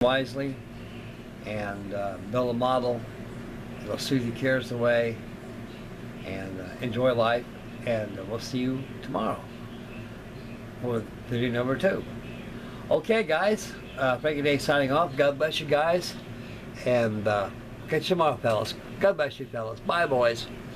wisely and build a model. It'll soothe your cares away, and enjoy life. And we'll see you tomorrow with video number 2. Okay, guys. Frankie Day signing off. God bless you guys. And catch you tomorrow, fellas. God bless you, fellas. Bye, boys.